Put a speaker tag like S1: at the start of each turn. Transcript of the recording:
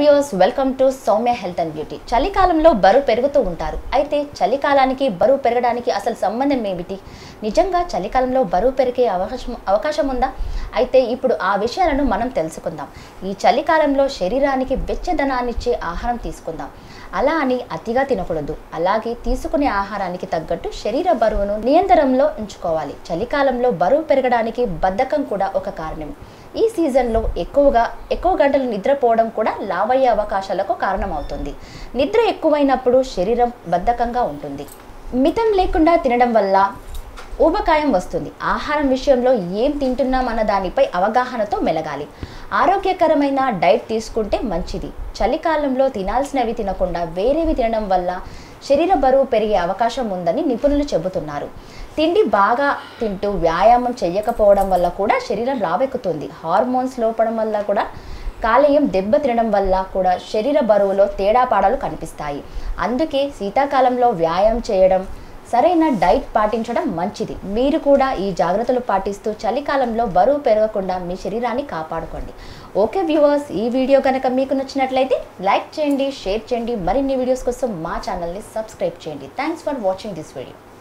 S1: Viewers welcome to Soumya health and beauty. చలికాలంలో బరువు పెరుగుతూ ఉంటారు. అయితే చలికాలానికి బరువు పెరగడానికి అసలు సంబంధం ఏమిటి? నిజంగా చలికాలంలో బరువు పెరిగే అవకాశం ఉందా? అయితే ఇప్పుడు ఆ విషయాలను మనం తెలుసుకుందాం. ఈ చలికాలంలో శరీరానికి వెచ్చదనాన్నిచ్చే ఆహారం తీసుకుందాం. అలా అని అతిగా తినకూడదు. అలాగే తీసుకునే ఆహారానికి తగ్గట్టు శరీర బరువును నియంత్రణలో ఉంచుకోవాలి. చలికాలంలో బరువు పెరగడానికి బద్ధకం కూడా ఒక కారణం. ఈ సీజన్లో ఎక్కువ గంటలు నిద్రపోవడం కూడా లావయ్యే అవకాశాలకు కారణమవుతుంది. నిద్ర ఎక్కువైనప్పుడు శరీరం బద్ధకంగా ఉంటుంది. మితం లేకుండా తినడం వల్ల ఊబకాయం వస్తుంది. ఆహారం విషయంలో ఏం తింటున్నాం అన్న దానిపై అవగాహనతో మెలగాలి. ఆరోగ్యకరమైన డైట్ తీసుకుంటే మంచిది. చలికాలంలో తినాల్సినవి తినకుండా వేరేవి తినడం వల్ల శరీర బరువు పెరిగే అవకాశం ఉందని నిపుణులు చెబుతున్నారు. తిండి బాగా తింటూ వ్యాయామం చేయకపోవడం వల్ల కూడా శరీరం లావెక్కుతుంది. హార్మోన్స్ లోపడం వల్ల కూడా కాలేయం దెబ్బ తినడం వల్ల కూడా శరీర బరువులో తేడాపాడాలు కనిపిస్తాయి. అందుకే శీతాకాలంలో వ్యాయామం చేయడం, సరైన డైట్ పాటించడం మంచిది. మీరు కూడా ఈ జాగ్రత్తలు పాటిస్తూ చలికాలంలో బరువు పెరగకుండా మీ శరీరాన్ని కాపాడుకోండి. ఓకే వ్యూవర్స్, ఈ వీడియో కనుక మీకు నచ్చినట్లయితే లైక్ చేయండి, షేర్ చేయండి. మరిన్ని వీడియోస్ కోసం మా ఛానల్ని సబ్స్క్రైబ్ చేయండి. Thanks for watching this video.